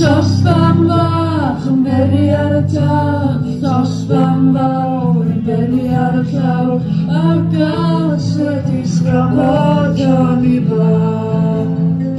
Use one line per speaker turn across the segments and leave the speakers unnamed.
Sosban bach yn beri ar y tân, sosban fawr yn beri ar y llaw, a gas wedi sgrafod o'n i bach.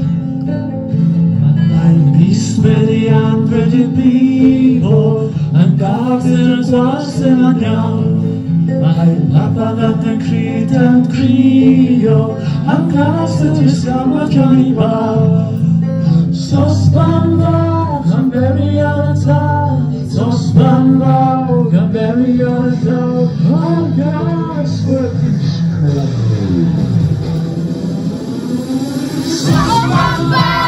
Mae'n mismeddiant wedi bigo, yn gafr yn gwas yn iawn. Mae papagat yn cryd yn crio, a gas wedi sgrafod o'n i bach. Sosban bach yn beri ar y tân, sosban fawr yn beri ar y llaw, a gas wedi sgrafod. Sosban bach